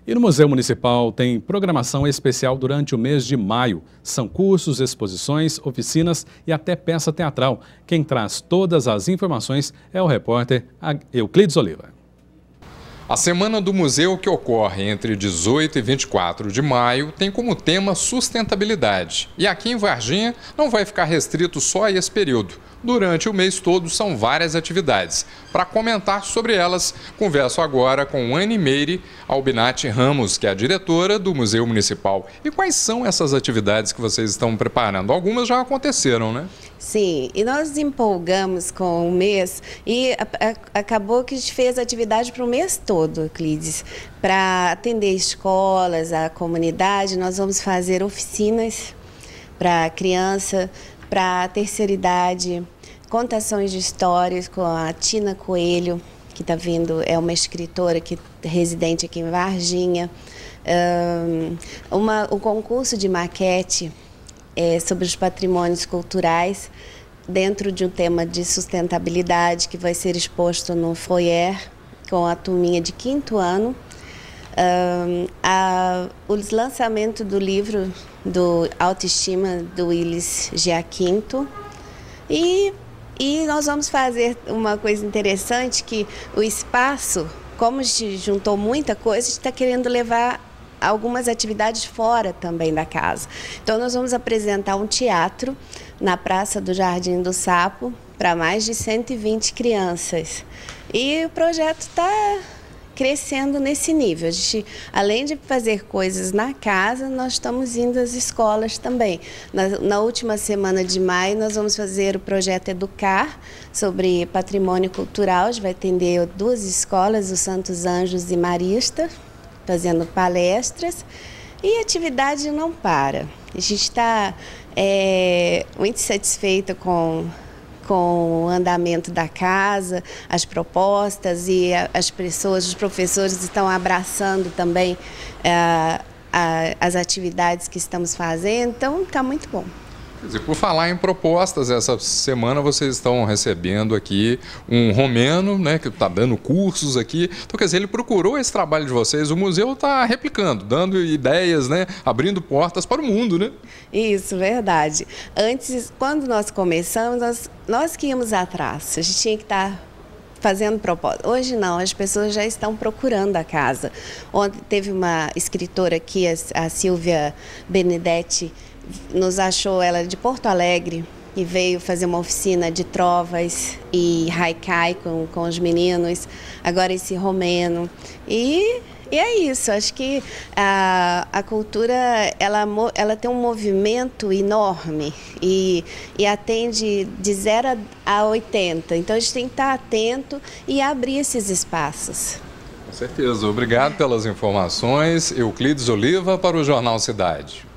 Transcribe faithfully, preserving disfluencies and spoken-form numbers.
E no Museu Municipal tem programação especial durante o mês de maio. São cursos, exposições, oficinas e até peça teatral. Quem traz todas as informações é o repórter Euclides Oliva. A Semana do Museu, que ocorre entre dezoito e vinte e quatro de maio, tem como tema sustentabilidade. E aqui em Varginha não vai ficar restrito só a esse período. Durante o mês todo são várias atividades. Para comentar sobre elas, converso agora com Anne Meire Albinati Ramos, que é a diretora do Museu Municipal. E quais são essas atividades que vocês estão preparando? Algumas já aconteceram, né? Sim, e nós empolgamos com o mês e a, a, acabou que a gente fez atividade para o mês todo, Euclides. Para atender escolas, a comunidade, nós vamos fazer oficinas para criança, para a terceira idade, contações de histórias com a Tina Coelho, que está vindo, é uma escritora que, residente aqui em Varginha. Um, uma, o concurso de maquete é, sobre os patrimônios culturais, dentro de um tema de sustentabilidade, que vai ser exposto no foyer, com a turminha de quinto ano. Um, a, o lançamento do livro do Autoestima, do Willis Giaquinto. E, e nós vamos fazer uma coisa interessante, que o espaço, como a gente juntou muita coisa, a gente está querendo levar algumas atividades fora também da casa. Então nós vamos apresentar um teatro na Praça do Jardim do Sapo para mais de cento e vinte crianças. E o projeto está crescendo nesse nível. A gente, além de fazer coisas na casa, nós estamos indo às escolas também. Na, na última semana de maio, nós vamos fazer o projeto Educar, sobre patrimônio cultural. A gente vai atender duas escolas, o Santos Anjos e Marista, fazendo palestras. E a atividade não para. A gente está é, muito satisfeita com com o andamento da casa, as propostas, e as pessoas, os professores estão abraçando também uh, a, as atividades que estamos fazendo, então está muito bom. Quer dizer, por falar em propostas, essa semana vocês estão recebendo aqui um romeno, né, que está dando cursos aqui. Então, quer dizer, ele procurou esse trabalho de vocês, o museu está replicando, dando ideias, né, abrindo portas para o mundo, né? Isso, verdade. Antes, quando nós começamos, nós, nós que íamos atrás, a gente tinha que estar fazendo proposta. Hoje não, as pessoas já estão procurando a casa. Ontem teve uma escritora aqui, a, a Silvia Benedetti, nos achou, ela de Porto Alegre, e veio fazer uma oficina de trovas e haikai com, com os meninos, agora esse romeno. E, e é isso, acho que a, a cultura, ela, ela tem um movimento enorme e, e atende de zero a oitenta, então a gente tem que estar atento e abrir esses espaços. Com certeza, obrigado pelas informações. Euclides Oliva para o Jornal Cidade.